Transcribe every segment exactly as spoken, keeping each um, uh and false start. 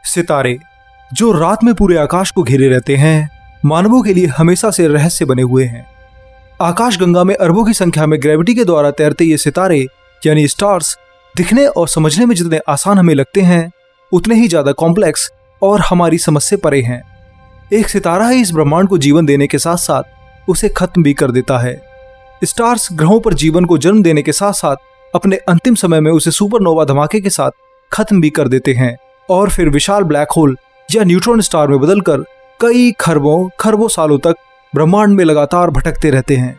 सितारे जो रात में पूरे आकाश को घेरे रहते हैं, मानवों के लिए हमेशा से रहस्य बने हुए हैं। आकाशगंगा में अरबों की संख्या में ग्रेविटी के द्वारा तैरते ये सितारे यानी स्टार्स दिखने और समझने में जितने आसान हमें लगते हैं, उतने ही ज्यादा कॉम्प्लेक्स और हमारी समझ से परे हैं। एक सितारा ही इस ब्रह्मांड को जीवन देने के साथ साथ उसे खत्म भी कर देता है। स्टार्स ग्रहों पर जीवन को जन्म देने के साथ साथ अपने अंतिम समय में उसे सुपरनोवा धमाके के साथ खत्म भी कर देते हैं और फिर विशाल ब्लैक होल या न्यूट्रॉन स्टार में बदलकर कई खरबों खरबों सालों तक ब्रह्मांड में लगातार भटकते रहते हैं।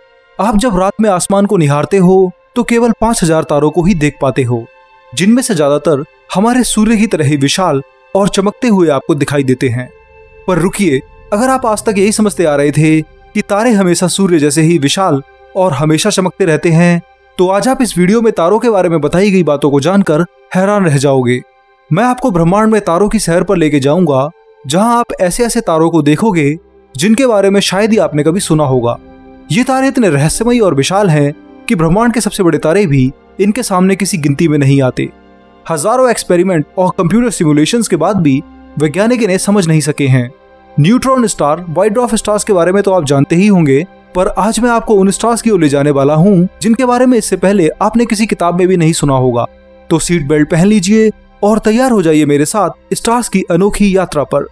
आप जब रात में आसमान को निहारते हो तो केवल पांच हजार तारों को ही देख पाते हो, जिनमें से ज्यादातर हमारे सूर्य की तरह ही विशाल और चमकते हुए आपको दिखाई देते हैं। पर रुकिए, अगर आप आज तक यही समझते आ रहे थे कि तारे हमेशा सूर्य जैसे ही विशाल और हमेशा चमकते रहते हैं, तो आज आप इस वीडियो में तारों के बारे में बताई गई बातों को जानकर हैरान रह जाओगे। मैं आपको ब्रह्मांड में तारों की सैर पर लेके जाऊंगा, जहां आप ऐसे ऐसे तारों को देखोगे जिनके बारे में शायद ही आपने कभी सुना होगा। ये तारे इतने रहस्यमयी और विशाल हैं कि ब्रह्मांड के सबसे बड़े तारे भी इनके सामने किसी गिनती में नहीं आते। हजारों एक्सपेरिमेंट और कंप्यूटर सिमुलेशंस के बाद भी वैज्ञानिक इन्हें समझ नहीं सके हैं। Neutron star, white dwarf stars के बारे में तो आप जानते ही होंगे, पर आज मैं आपको उन स्टार्स की ओर ले जाने वाला हूँ जिनके बारे में इससे पहले आपने किसी किताब में भी नहीं सुना होगा। तो सीट बेल्ट पहन लीजिए और तैयार हो जाइए मेरे साथ स्टार्स की अनोखी यात्रा पर।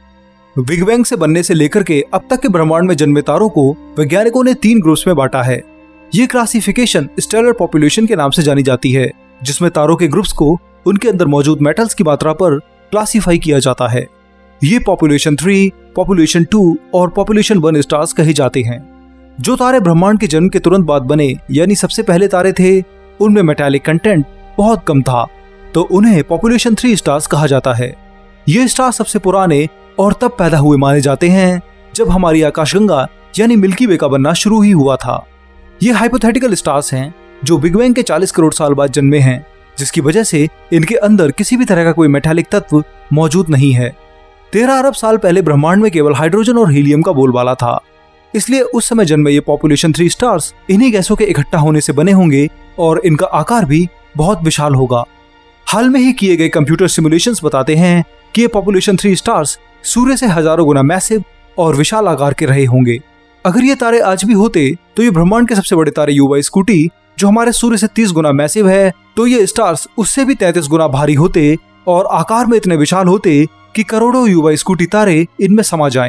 बिग बैंग से बनने से लेकर के अब तक के ब्रह्मांड में जन्मे तारों को वैज्ञानिकों ने तीन ग्रुप्स में बांटा है। ये क्लासिफिकेशन स्टेलर पॉपुलेशन के नाम से जानी जाती है, जिसमें तारों के ग्रुप्स को उनके अंदर मौजूद मेटल्स की मात्रा पर क्लासिफाई किया जाता है। ये पॉपुलेशन थ्री, पॉपुलेशन टू और पॉपुलेशन वन स्टार्स कहे जाते हैं। जो तारे ब्रह्मांड के जन्म के तुरंत बाद बने, यानी सबसे पहले तारे थे, उनमें मेटालिक कंटेंट बहुत कम था, तो उन्हें पॉपुलेशन थ्री स्टार्स कहा जाता है। ये स्टार सबसे पुराने और तब पैदा हुए माने जाते हैं जब हमारी आकाशगंगा यानी मिल्की वे का बनना शुरू ही हुआ था। ये हाइपोथेटिकल स्टार्स हैं जो बिग बैंग के चालीस करोड़ साल बाद जन्मे हैं, जिसकी वजह से इनके अंदर किसी भी तरह का कोई मेटालिक तत्व मौजूद नहीं है। तेरह अरब साल पहले ब्रह्मांड में केवल हाइड्रोजन और हीलियम का बोलबाला था, इसलिए उस समय जन्मे ये पॉपुलेशन थ्री स्टार्स इन्हीं गैसों के इकट्ठा होने से बने होंगे और इनका आकार भी बहुत विशाल होगा। हाल में ही किए गए कंप्यूटर सिमुलेशंस बताते हैं कि ये पॉपुलेशन थ्री स्टार्स सूर्य से हजारों गुना मैसिव और विशाल आकार के रहे होंगे। अगर ये तारे आज भी होते तो ये ब्रह्मांड के सबसे बड़े तारे युवा स्कूटी, जो हमारे सूर्य से तीस गुना मैसिव है, तो ये स्टार्स उससे भी तैंतीस गुना भारी होते और आकार में इतने विशाल होते कि करोड़ों युवा स्कूटी तारे इनमें समा जाएं।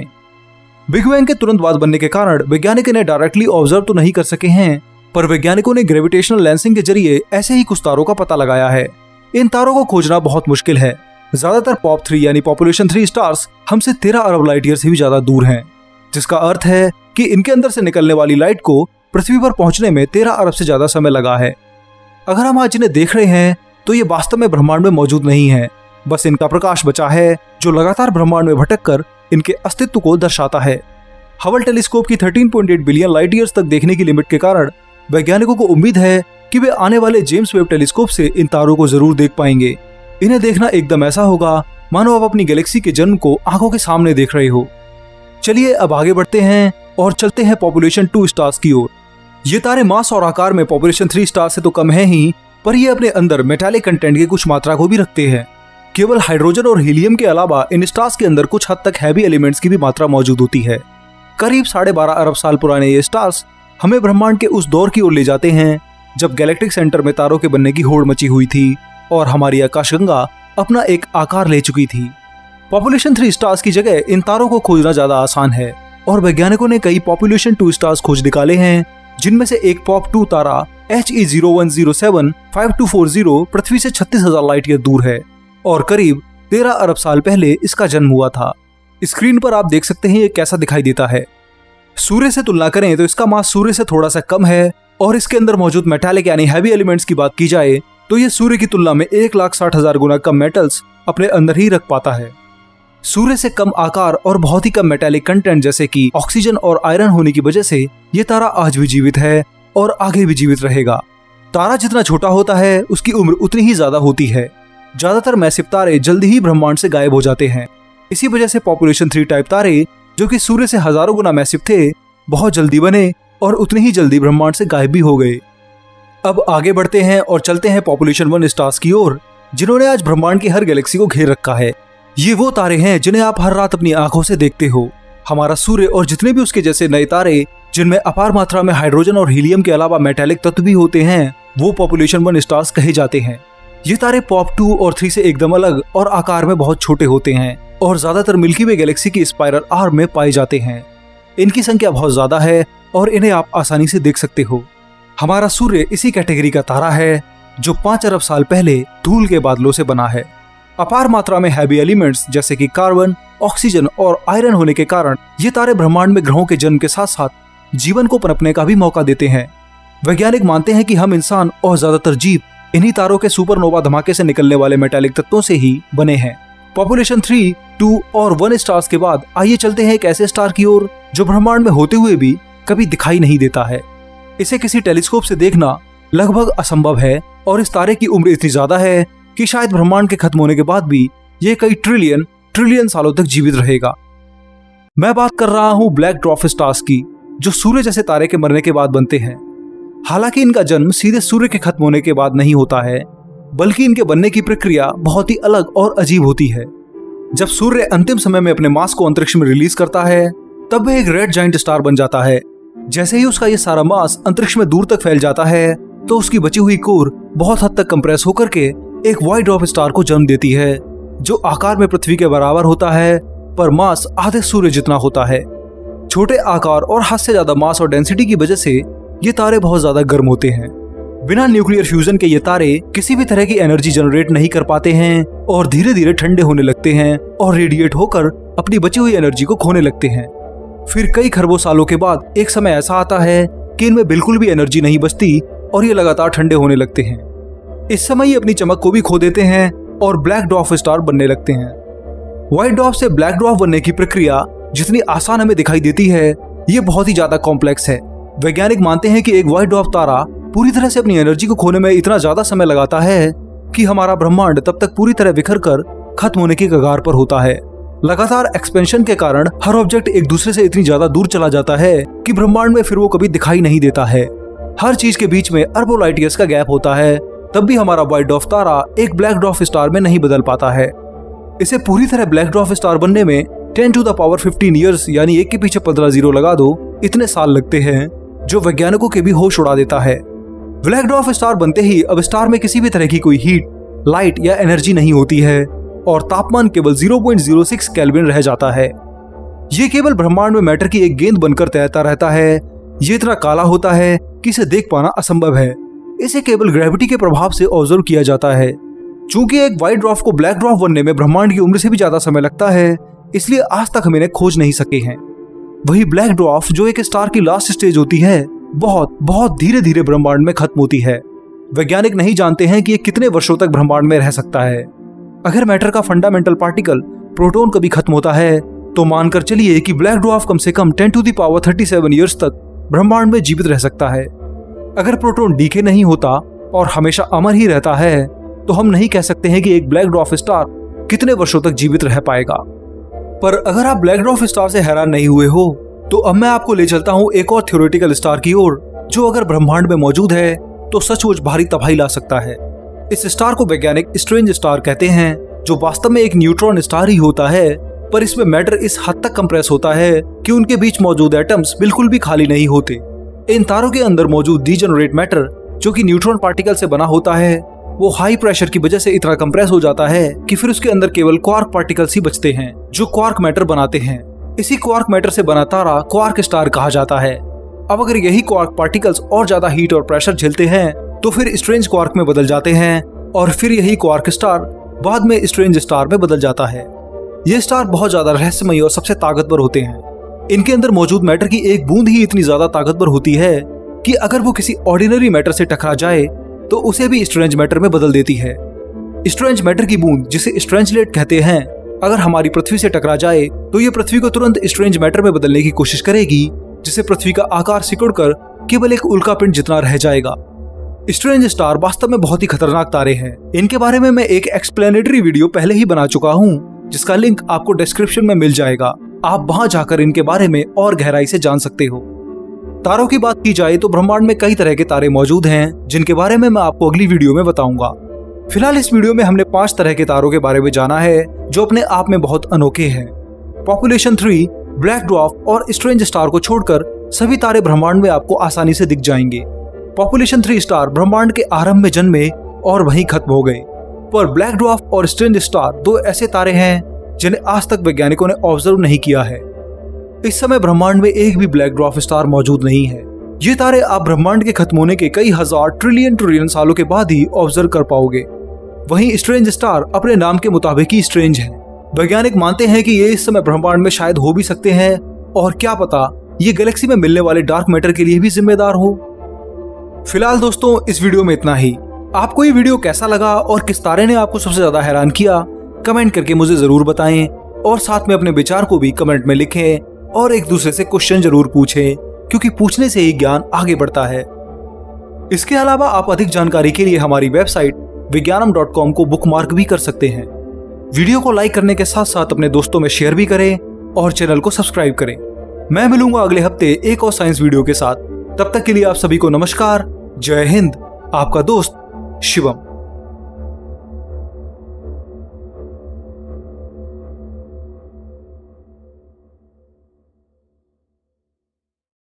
बिग बैंग के तुरंत बाद बनने के कारण वैज्ञानिक इन्हें डायरेक्टली ऑब्जर्व तो नहीं कर सके हैं, पर वैज्ञानिकों ने ग्रेविटेशनल लेंसिंग के जरिए ऐसे ही कुछ तारों का पता लगाया है। इन तारों को खोजना बहुत मुश्किल है। ज्यादातर पॉप थ्री यानी पॉपुलेशन थ्री स्टार्स हमसे तेरह अरब लाइट ईयर से भी ज्यादा दूर हैं, जिसका अर्थ है कि इनके अंदर से निकलने वाली लाइट को पृथ्वी पर पहुंचने में तेरह अरब से ज्यादा समय लगा है। अगर हम आज इन्हें देख रहे हैं तो ये वास्तव में ब्रह्मांड में मौजूद नहीं है, बस इनका प्रकाश बचा है जो लगातार ब्रह्मांड में भटक कर इनके अस्तित्व को दर्शाता है। हबल टेलीस्कोप की तेरह पॉइंट आठ बिलियन लाइट ईयर्स तक देखने की लिमिट के कारण वैज्ञानिकों को उम्मीद है कि वे आने वाले जेम्स वेब टेलीस्कोप से इन तारों को जरूर देख पाएंगे। इन्हें देखना एकदम ऐसा होगा मानो आप अपनी गैलेक्सी के जन्म को आंखों के सामने देख रहे हो। चलिए अब आगे बढ़ते हैं और चलते हैं पॉपुलेशन टू स्टार्स की ओर। ये तारे मास और आकार में पॉपुलेशन थ्री स्टार से तो कम है ही, पर ये अपने अंदर मेटालिक कंटेंट की कुछ मात्रा को भी रखते हैं। केवल हाइड्रोजन और हीलियम के अलावा इन स्टार्स के अंदर कुछ हद तक हैवी एलिमेंट्स की भी मात्रा मौजूद होती है। करीब साढ़े बारह अरब साल पुराने ये स्टार्स हमें ब्रह्मांड के उस दौर की ओर ले जाते हैं जब गैलेक्टिक सेंटर में तारों के बनने की होड़ मची हुई थी और हमारी आकाशगंगा अपना एक आकार ले चुकी थी। पॉपुलेशन थ्री स्टार्स की जगह इन तारों को खोजना ज्यादा आसान है और वैज्ञानिकों ने कई पॉपुलेशन टू स्टार्स खोज निकाले हैं, जिनमें से एक पॉप टू तारा H E zero one zero seven five two four zero पृथ्वी से छत्तीस हजार लाइट ईयर दूर है और करीब तेरह अरब साल पहले इसका जन्म हुआ था। स्क्रीन पर आप देख सकते हैं ये कैसा दिखाई देता है। सूर्य से तुलना करें तो इसका मास सूर्य से थोड़ा सा कम है और इसके अंदर मौजूद मेटालिक यानी हैवी एलिमेंट्स की बात की जाए तो ये सूर्य की तुलना में एक लाख साठ हजार गुना कम मेटल्स अपने अंदर ही रख पाता है। सूर्य से कम आकार और बहुत ही कम मेटालिक कंटेंट जैसे कि ऑक्सीजन और आयरन होने की वजह से ये तारा आज भी जीवित है और आगे भी जीवित रहेगा। तारा जितना छोटा होता है उसकी उम्र उतनी ही ज्यादा होती है। ज्यादातर मैसिव तारे जल्दी ही ब्रह्मांड से गायब हो जाते हैं। इसी वजह से पॉपुलेशन थ्री टाइप तारे, जो कि सूर्य से हजारों गुना मैसिव थे, बहुत जल्दी बने और उतनी ही जल्दी ब्रह्मांड से गायब भी हो गए। अब आगे बढ़ते हैं और चलते हैं पॉपुलेशन वन स्टार्स की ओर, जिन्होंने आज ब्रह्मांड की हर गैलेक्सी को घेर रखा है। ये वो तारे हैं जिन्हें आप हर रात अपनी आंखों से देखते हो। हमारा सूर्य और जितने भी उसके जैसे नए तारे जिनमें अपार मात्रा में हाइड्रोजन और हीलियम के अलावा मेटालिक तत्व भी होते हैं, वो पॉपुलेशन वन स्टार्स कहे जाते हैं। ये तारे पॉप टू और थ्री से एकदम अलग और आकार में बहुत छोटे होते हैं और ज्यादातर मिल्की वे गैलेक्सी की स्पाइरल आर्म में पाए जाते हैं। इनकी संख्या बहुत ज्यादा है और इन्हें आप आसानी से देख सकते हो। हमारा सूर्य इसी कैटेगरी का तारा है जो पांच अरब साल पहले धूल के बादलों से बना है। अपार मात्रा में हैवी एलिमेंट्स जैसे कि कार्बन, ऑक्सीजन और आयरन होने के कारण ये तारे ब्रह्मांड में ग्रहों के जन्म के साथ साथ जीवन को पनपने का भी मौका देते हैं। वैज्ञानिक मानते हैं कि हम इंसान और ज्यादातर जीव इन्हीं तारों के सुपरनोवा धमाके से निकलने वाले मेटालिक तत्वों से ही बने हैं। पॉपुलेशन थ्री, टू और वन स्टार्स के बाद आइए चलते हैं एक ऐसे स्टार की ओर जो ब्रह्मांड में होते हुए भी कभी दिखाई नहीं देता है। इसे किसी टेलीस्कोप से देखना लगभग असंभव है और इस तारे की उम्र इतनी ज्यादा है कि शायद ब्रह्मांड के खत्म होने के बाद भी ये कई ट्रिलियन ट्रिलियन सालों तक जीवित रहेगा। मैं बात कर रहा हूँ ब्लैक ड्वार्फ स्टार्स की, जो सूर्य जैसे तारे के मरने के बाद बनते हैं। हालांकि इनका जन्म सीधे सूर्य के खत्म होने के बाद नहीं होता है, बल्कि इनके बनने की प्रक्रिया बहुत ही अलग और अजीब होती है। जब सूर्य अंतिम समय में अपने मास को अंतरिक्ष में रिलीज करता है, तब वह एक रेड जाइंट स्टार बन जाता है। जैसे ही उसका ये सारा मास अंतरिक्ष में दूर तक फैल जाता है, तो उसकी बची हुई कोर बहुत हद तक कंप्रेस होकर के एक व्हाइट ड्वार्फ स्टार को जन्म देती है, जो आकार में पृथ्वी के बराबर होता है पर मास आधे सूर्य जितना होता है। छोटे आकार और हद से ज्यादा मास और डेंसिटी की वजह से ये तारे बहुत ज्यादा गर्म होते हैं। बिना न्यूक्लियर फ्यूजन के ये तारे किसी भी तरह की एनर्जी जनरेट नहीं कर पाते हैं और धीरे धीरे ठंडे होने लगते हैं और रेडिएट होकर अपनी बची हुई एनर्जी को खोने लगते हैं। फिर कई खरबों सालों के बाद एक समय ऐसा आता है कि इनमें बिल्कुल भी एनर्जी नहीं बचती और ये लगातार ठंडे होने लगते हैं। इस समय ये अपनी चमक को भी खो देते हैं और ब्लैक ड्वार्फ स्टार बनने लगते हैं। व्हाइट ड्वार्फ से ब्लैक ड्वार्फ बनने की प्रक्रिया जितनी आसान हमें दिखाई देती है, ये बहुत ही ज्यादा कॉम्प्लेक्स है। वैज्ञानिक मानते हैं कि एक व्हाइट ड्वार्फ तारा पूरी तरह से अपनी एनर्जी को खोने में इतना ज्यादा समय लगाता है कि हमारा ब्रह्मांड तब तक पूरी तरह बिखर कर खत्म होने की कगार पर होता है। लगातार एक्सपेंशन के कारण हर ऑब्जेक्ट एक दूसरे से इतनी ज्यादा दूर चला जाता है कि ब्रह्मांड में फिर वो कभी दिखाई नहीं देता है। हर चीज के बीच में अरबों लाइट ईयर्स का गैप होता है, तब भी हमारा व्हाइट ड्वार्फ तारा एक ब्लैक ड्वार्फ स्टार में नहीं बदल पाता है। इसे पूरी तरह ब्लैक ड्वार्फ स्टार बनने में ten to the power fifteen years यानी एक के पीछे पंद्रह जीरो लगा दो, इतने साल लगते हैं, जो वैज्ञानिकों के भी होश उड़ा देता है। ब्लैक ड्वार्फ स्टार बनते ही अब स्टार में किसी भी तरह की कोई हीट, लाइट या एनर्जी नहीं होती है और तापमान केवल zero point zero six kelvin रह जाता है। ये केवल ब्रह्मांड में मैटर की एक गेंद बनकर तैरता रहता है। ये इतना काला होता है कि इसे देख पाना असंभव है। इसे केवल ग्रेविटी के प्रभाव से ऑब्जर्व किया जाता है। चूंकि एक व्हाइट ड्वार्फ को ब्लैक ड्वार्फ बनने में ब्रह्मांड की उम्र से भी ज्यादा समय लगता है, इसलिए आज तक हम इन्हें खोज नहीं सके हैं। वही ब्लैक ड्वार्फ जो एक स्टार की लास्ट स्टेज होती है, बहुत बहुत धीरे धीरे ब्रह्मांड में खत्म होती है। वैज्ञानिक नहीं जानते हैं कि ये कितने वर्षों तक ब्रह्मांड में रह सकता है। अगर मैटर का फंडामेंटल पार्टिकल प्रोटॉन कभी खत्म होता है, तो मानकर चलिए कि ब्लैक ड्वार्फ कम से कम ten to the power thirty seven years तक ब्रह्मांड में जीवित रह सकता है। अगर प्रोटॉन डीके नहीं होता और हमेशा अमर ही रहता है, तो हम नहीं कह सकते हैं कि एक ब्लैक ड्वार्फ स्टार कितने वर्षों तक जीवित रह पाएगा। पर अगर आप ब्लैक ड्वार्फ स्टार से हैरान नहीं हुए हो, तो अब मैं आपको ले चलता हूँ एक और थ्योरेटिकल स्टार की ओर, जो अगर ब्रह्मांड में मौजूद है तो सचमुच भारी तबाही ला सकता है। इस स्टार को वैज्ञानिक स्ट्रेंज स्टार कहते हैं, जो वास्तव में एक न्यूट्रॉन स्टार ही होता है, पर इसमें मैटर इस हद तक कंप्रेस होता है कि उनके बीच मौजूद एटम्स बिल्कुल भी खाली नहीं होते। इन तारों के अंदर मौजूद डीजेनरेट मैटर, जो कि न्यूट्रॉन पार्टिकल से बना होता है, वो हाई प्रेशर की वजह से इतना कंप्रेस हो जाता है कि फिर उसके अंदर केवल क्वार्क पार्टिकल्स ही बचते हैं, जो क्वार्क मैटर बनाते हैं। इसी क्वार्क मैटर से बना तारा क्वार्क स्टार कहा जाता है। अब अगर यही क्वार्क पार्टिकल्स और ज्यादा हीट और प्रेशर झेलते हैं, तो फिर स्ट्रेंज क्वार्क में बदल जाते हैं और फिर यही क्वार्क स्टार बाद में स्ट्रेंज स्टार में बदल जाता है। ये स्टार बहुत ज्यादा रहस्यमयी और सबसे ताकतवर होते हैं। इनके अंदर मौजूद मैटर की एक बूंद ही इतनी ज्यादा ताकतवर होती है कि अगर वो किसी ऑर्डिनरी मैटर से टकरा जाए तो उसे भी स्ट्रेंज मैटर में बदल देती है। स्ट्रेंज मैटर की बूंद, जिसे स्ट्रेंजलेट कहते हैं, अगर हमारी पृथ्वी से टकरा जाए तो ये पृथ्वी को तुरंत स्ट्रेंज मैटर में बदलने की कोशिश करेगी, जिससे पृथ्वी का आकार सिकुड़कर केवल एक उल्कापिंड जितना रह जाएगा। स्ट्रेंज स्टार वास्तव में बहुत ही खतरनाक तारे हैं। इनके बारे में मैं एक एक्सप्लेनेटरी वीडियो पहले ही बना चुका हूँ, जिसका लिंक आपको डिस्क्रिप्शन में मिल जाएगा। आप वहां जाकर इनके बारे में और गहराई से जान सकते हो। तारों की बात की जाए तो ब्रह्मांड में कई तरह के तारे मौजूद हैं, जिनके बारे में मैं आपको अगली वीडियो में बताऊंगा। फिलहाल इस वीडियो में हमने पांच तरह के तारों के बारे में जाना है जो अपने आप में बहुत अनोखे हैं। पॉपुलेशन थ्री, ब्लैक ड्वार्फ और स्ट्रेंज स्टार को छोड़कर सभी तारे ब्रह्मांड में आपको आसानी से दिख जाएंगे। पॉपुलेशन थ्री स्टार ब्रह्मांड के आरंभ में जन्मे और वहीं खत्म हो गए, पर ब्लैक ड्वार्फ और स्ट्रेंज स्टार दो ऐसे तारे हैं जिन्हें आज तक वैज्ञानिकों ने ऑब्जर्व नहीं किया है। इस समय ब्रह्मांड में एक भी ब्लैक ड्वार्फ स्टार मौजूद नहीं है। ये तारे आप ब्रह्मांड के खत्म होने के कई हजार ट्रिलियन ट्रिलियन सालों के बाद ही ऑब्जर्व कर पाओगे। वहीं स्ट्रेंज स्टार अपने नाम के मुताबिक ही स्ट्रेंज है। वैज्ञानिक मानते हैं कि ये इस समय ब्रह्मांड में शायद हो भी सकते हैं, और क्या पता ये गैलेक्सी में मिलने वाले डार्क मैटर के लिए भी जिम्मेदार हो। फिलहाल दोस्तों इस वीडियो में इतना ही। आपको ये वीडियो कैसा लगा और किस तारे ने आपको सबसे ज्यादा हैरान किया, कमेंट करके मुझे जरूर बताएं, और साथ में अपने विचार को भी कमेंट में लिखें और एक दूसरे से क्वेश्चन जरूर पूछें, क्योंकि पूछने से ही ज्ञान आगे बढ़ता है। इसके अलावा आप अधिक जानकारी के लिए हमारी वेबसाइट विज्ञानम डॉट कॉम को बुकमार्क भी कर सकते हैं। वीडियो को लाइक करने के साथ साथ अपने दोस्तों में शेयर भी करें और चैनल को सब्सक्राइब करें। मैं मिलूंगा अगले हफ्ते एक और साइंस वीडियो के साथ। तब तक के लिए आप सभी को नमस्कार, जय हिंद, आपका दोस्त शिवम।